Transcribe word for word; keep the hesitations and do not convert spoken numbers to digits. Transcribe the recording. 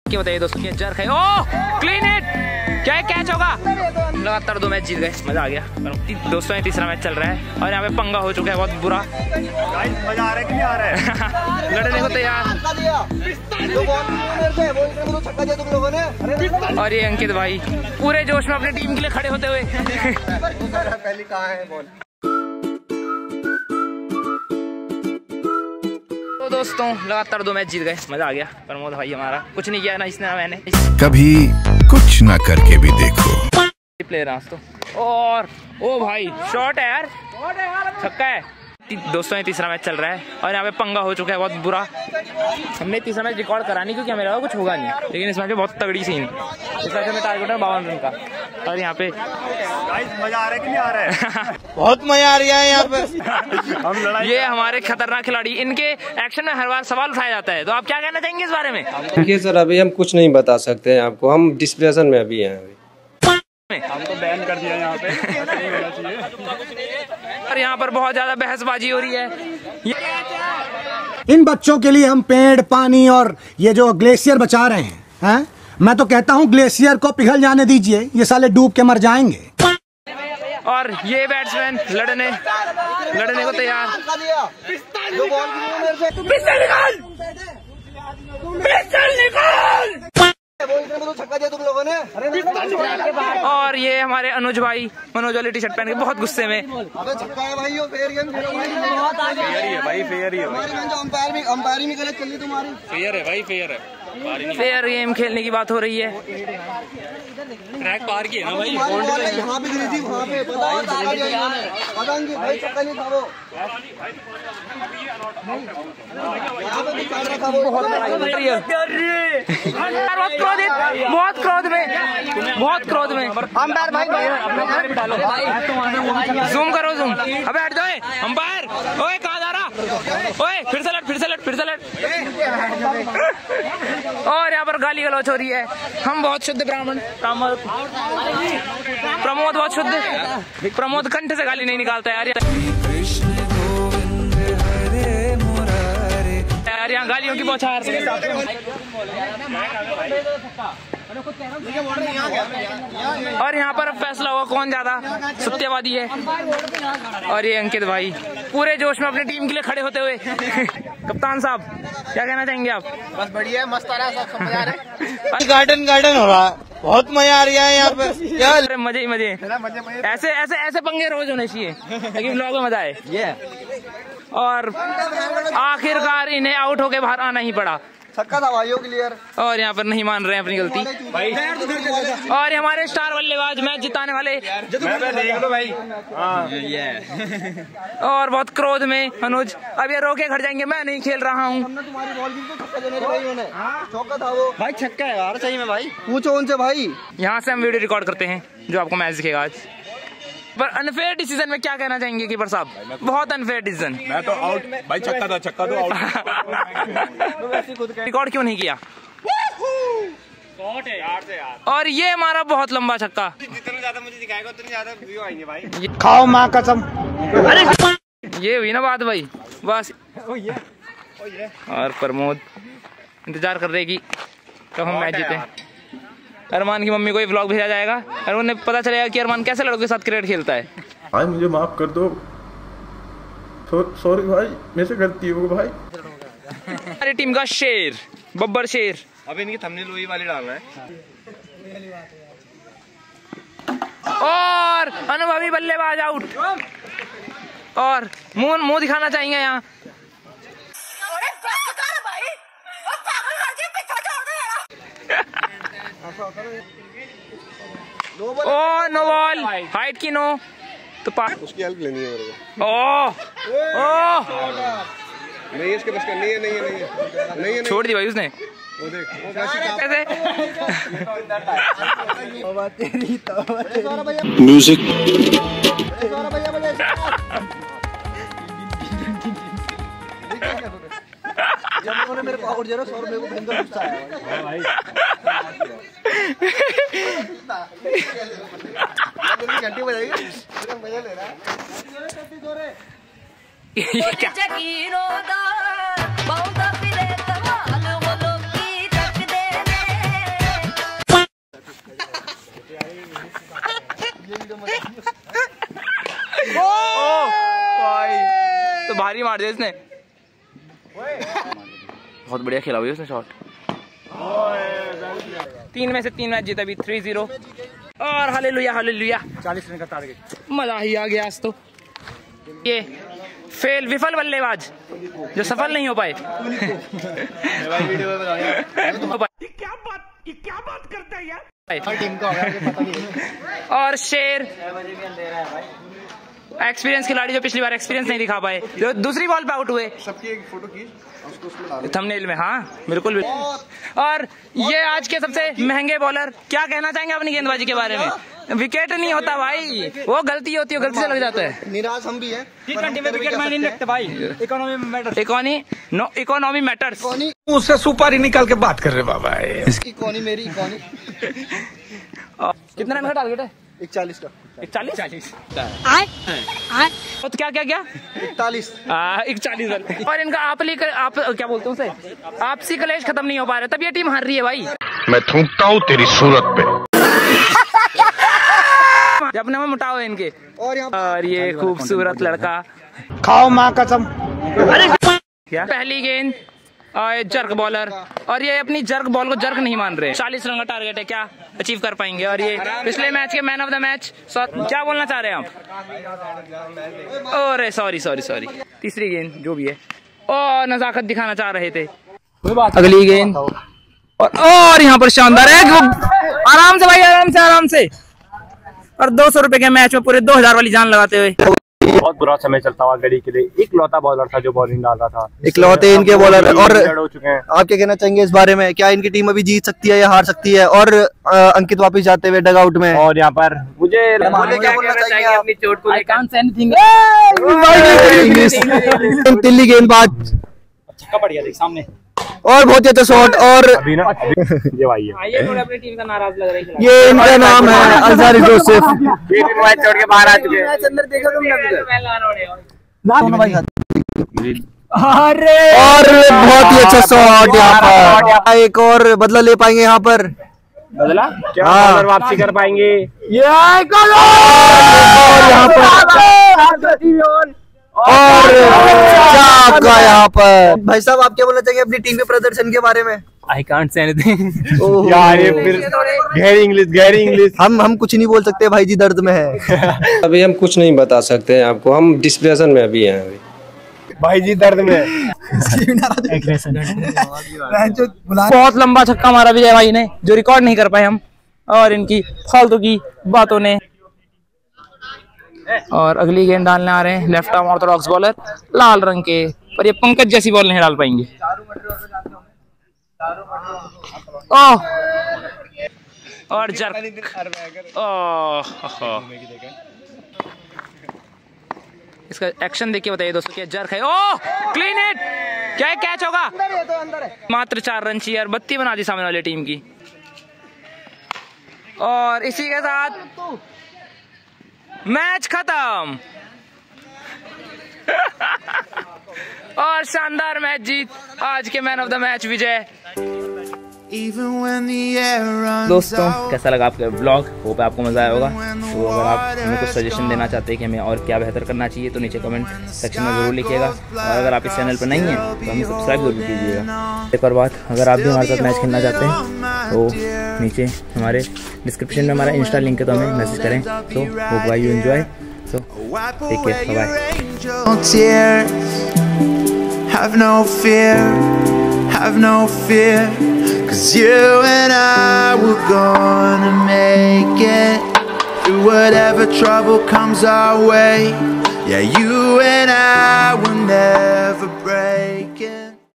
क्या बताइए दोस्तों, जर खाई। ओह क्लीन इट, क्या कैच होगा। लगातार दो मैच जीत गए, मजा आ गया। दोस्तों ये तीसरा मैच चल रहा है और यहाँ पे पंगा हो चुका है बहुत बुरा। मजा आ रहा है कि नहीं आ रहा है? लड़ने को तैयार। और ये अंकित भाई पूरे जोश में अपनी टीम के लिए खड़े होते हुए। पहले कहाँ है बॉल? तो दोस्तों लगातार दो मैच जीत गए, मजा आ गया। प्रमोद भाई हमारा कुछ नहीं किया ना इसने ना मैंने। कभी कुछ ना करके भी देखो। प्लेयर आज तो। और ओ भाई शॉट है यार, छक्का है। दोस्तों ये तीसरा मैच चल रहा है और यहाँ पे पंगा हो चुका है बहुत बुरा। हमने तीसरा मैच रिकॉर्ड करा नहीं क्योंकि हमें लगा कुछ होगा नहीं, लेकिन इस मैच में बहुत तगड़ी सीन। इस मैच में टारगेट है बावन रन का। और यहाँ पे मजा आ रहा है कि नहीं आ रहा है? बहुत मजा आ रहा है यहाँ पे। हम लड़ाई ये हमारे खतरनाक खिलाड़ी, इनके एक्शन में हर बार सवाल उठाया जाता है, तो आप क्या कहना चाहेंगे इस बारे में? देखिए सर, अभी हम कुछ नहीं बता सकते हैं आपको, हम डिस्प्रेशन में अभी हैं। अभी हमको बैन कर दिया यहाँ पे, ऐसा नहीं होना चाहिए। और यहाँ पर बहुत ज्यादा बहसबाजी हो रही है। इन बच्चों के लिए हम पेड़, पानी और ये जो ग्लेशियर बचा रहे हैं, हैं? मैं तो कहता हूँ ग्लेशियर को पिघल जाने दीजिए, ये साले डूब के मर जाएंगे। और ये बैट्समैन लड़ने लड़ने को तैयार। छक्का दिया तुम लोगों ने। और ये हमारे अनुज भाई, मनोज वाली टी शर्ट पहन के बहुत गुस्से में। छक्का है भाई, फेयर गेम है भाई, फेयर ही है अंपायर भी अंपायर भी गलत चल रही तुम्हारी। फेयर है भाई, फेयर है। फेयर गेम खेलने की बात हो रही है। ट्रैक पार की है ना भाई, यहाँ पे गिरी थी, वहाँ पे पता भाई छक्का नहीं था वो। बहुत क्रोधित, बहुत क्रोध में, बहुत क्रोध में। अंपायर भाई जूम करो, जूम। अबे हट जाओ अंपायर। ओए कहाँ जा रहा? ओए फिर से लट, फिर से लट, फिर से लट। और यहाँ पर गाली गलौच हो रही है। हम बहुत शुद्ध ब्राह्मण, प्रमोद बहुत शुद्ध, प्रमोद कंठ से गाली नहीं निकालता यार। यार यहाँ गालियों की बौछार। और यहाँ पर अब फैसला होगा कौन ज्यादा सत्यवादी है। और ये अंकित भाई पूरे जोश में अपनी टीम के लिए खड़े होते हुए। कप्तान साहब क्या कहना चाहेंगे आप? बस बढ़िया, मस्त आ रहा है, सब मजा आ रहा है। गार्डन गार्डन हो रहा है, बहुत मजा आ रहा है यहाँ पे। क्या मजे ही मजे। ऐसे ऐसे ऐसे पंगे रोज होने चाहिए लेकिन ब्लॉग में मजा आए। ये और आखिरकार इन्हें आउट होके बाहर आना ही पड़ा। छक्का था भाइयों क्लियर। और यहाँ पर नहीं मान रहे हैं अपनी गलती भाई। और हमारे स्टार बल्लेबाज मैच जिताने वाले देख लो भाई। और बहुत क्रोध में अनुज, अब ये रोके खड़ जाएंगे, मैं नहीं खेल रहा हूँ। तुम्हारी बॉल की छक्का देने भाई उन्होंने। चौका था वो भाई, छक्का है यार सही में भाई। पूछो उनसे भाई। यहाँ से हम वीडियो रिकॉर्ड करते हैं जो आपको मैच दिखेगा आज। पर अनफेयर डिसीजन में क्या कहना चाहेंगे कीपर साहब? बहुत अनफेयर डिसीजन। मैं तो आउट भाई, छक्का था, छक्का तो आउट। रिकॉर्ड क्यों नहीं किया? और ये हमारा बहुत लंबा छक्का। जितना ज्यादा मुझे दिखाएगा उतनी ज्यादा व्यू आएंगे भाई। खाओ माँ कसम। ये हुई ना बात भाई, बस। और प्रमोद इंतजार कर रहे कि कब हम मैच जीते। अरमान की मम्मी को ये व्लॉग भेजा जाएगा और उन्हें पता चलेगा कि अरमान कैसे लड़कों के साथ क्रिकेट खेलता है। भाई मुझे माफ कर दो, सॉरी भाई, मेरे से गलती हो भाई। हमारी टीम का शेर, बब्बर शेर। अब इनकी थंबनेल वही वाली डालना है। और अनुभवी बल्लेबाज आउट। और मुंह मुंह दिखाना चाहेंगे यहाँ। ओ नो बॉल, हाइट की नो तो पा उसकी हेल्प लेनी है मेरे को। ओ ओ नहीं इसके बस करनी है, नहीं है, नहीं है, नहीं है, छोड़ दी भाई उसने। वो देख कैसे म्यूजिक जब उन्होंने मेरे को आउट दिया सौ रुपए को भयंकर गुस्सा आया भाई। घंटी बजाएगी, मजा ले रहा है। ये क्या? मार दिया इसने। बहुत बढ़िया खेला हुआ उसने शॉट। तीन में से तीन मैच जीता अभी थ्री जीरो और हालेलुया हालेलुया। चालीस रन का टारगेट। मजा ही आ गया आज तो। ये फेल विफल बल्लेबाज जो सफल नहीं हो पाए। क्या बात ये क्या बात करता है यार। टीम का और शेर एक्सपीरियंस खिलाड़ी जो पिछली बार एक्सपीरियंस नहीं दिखा पाए, जो दूसरी बॉल पे आउट हुए। सबकी एक फोटो की थंबनेल में। हाँ बिल्कुल बिल्कुल। और ये आज के सबसे महंगे बॉलर, क्या कहना चाहेंगे अपनी गेंदबाजी के बारे में? विकेट नहीं होता भाई, वो गलती होती है, गलती से लग जाता है। निराश हम भी हैं। टी ट्वेंटी में विकेट मैन नहीं रखते भाई, economy matters. Economy no economy matters. मुझसे सुपारी निकाल के बात कर रहे बाबा। इसकी कौनी मेरी कौनी। कितना रन का टारगेट है? इकतालीस का। इकतालीस चालीस तो क्या क्या क्या इकतालीस इकतालीस रन। और इनका आपली कर, आप क्या बोलते हैं उसे, आपसी कलेश खत्म नहीं हो पा रहा, तब ये टीम हार रही है भाई। मैं थूकता हूँ तेरी सूरत पे। अपने में मुटाओ इनके। और यहाँ और ये खूबसूरत लड़का खाओ माँ कसम। क्या पहली गेंद और जर्क बॉलर, और ये अपनी जर्क बॉल को जर्क नहीं मान रहे। चालीस रन का टारगेट है, क्या अचीव कर पाएंगे? और ये पिछले मैच के मैन ऑफ द मैच। क्या बोलना चाह रहे हैं आप? अरे सॉरी सॉरी सॉरी तीसरी गेंद जो भी है, और नजाकत दिखाना चाह रहे थे। अगली गेंद और, और यहाँ पर शानदार है। आराम से भाई, आराम से आराम से। और दो सौ रुपए के मैच में पूरे दो हजार वाली जान लगाते हुए। बहुत बुरा समय चलता हुआ गड़ी के लिए। एक लौता बॉलर था जो बॉलिंग डाल रहा था। इकलौते इनके बॉलर। और हो चुके हैं। आप क्या कहना चाहेंगे इस बारे में? क्या इनकी टीम अभी जीत सकती है या हार सकती है? और आ, अंकित वापिस जाते हुए डगआउट में। और यहाँ पर मुझे क्या बोलना चाहिए अपनी चोट को? I can't say anything। तिल्ली गेंदबाज छक्का पड़ गया देख सामने। और बहुत ही अच्छा शॉट। और अभी ना ये भाई है, आइए थोड़ा अपनी टीम का नाराज लग रहा है। ये इनका नाम है अंसारी जोसेफ। ये भी मैच छोड़ के बाहर आ चुके हैं। अंदर देखा तुमने अरे और बहुत ही अच्छा शॉट यहाँ पर। एक और बदला ले पाएंगे यहाँ पर? बदला क्या? हाँ। बॉलर वापसी कर पाएंगे? यहाँ पर और का यहाँ पर। भाई साहब आप क्या बोलना चाहिए अपनी टीम के प्रदर्शन के बारे में? I can't say anything। यार ये फिर गहरी इंग्लिश गहरी इंग्लिश। हम हम कुछ नहीं बोल सकते, भाई जी दर्द में है। अभी हम कुछ नहीं बता सकते हैं आपको, हम डिस्प्रेशन में अभी हैं अभी। भाई जी दर्द में। बहुत लंबा छक्का मारा विजय भाई ने, जो रिकॉर्ड नहीं कर पाए हम, और इनकी फालतू की बातों ने। और अगली गेंद डालने आ रहे हैं लेफ्ट आर्म ऑर्थोडॉक्स बॉलर लाल रंग के, पर ये पंकज जैसी बॉल नहीं डाल पाएंगे। ओह और जर्क। ओह इसका एक्शन देखिए, बताइए दोस्तों क्या जर्क है। ओह क्लीन हिट, क्या कैच होगा? मात्र चार रन चाहिए और बत्ती बना दी सामने वाली टीम की। और इसी के साथ मैच खत्म। और शानदार मैच जीत, आज के man of the match Vijay. दोस्तों कैसा लगा आपका ब्लॉग? होप आपको मजा आया होगा। तो अगर आप हमें कुछ सजेशन देना चाहते हैं कि हमें और क्या बेहतर करना चाहिए तो नीचे कमेंट सेक्शन में जरूर लिखिएगा। और अगर आप इस चैनल पर नहीं हैं तो हमें सब्सक्राइब जरूर कीजिएगा। एक और बात, अगर आप भी हमारे साथ मैच खेलना चाहते हैं तो नीचे हमारे डिस्क्रिप्शन में हमारा इंस्टा लिंक है, तो हमें मैसेज करें। तो होप भाई you enjoy. So take care, bye bye. Have no fear, have no fear, 'cause you and I were gonna make it through whatever trouble comes our way. Yeah, you and I will never break.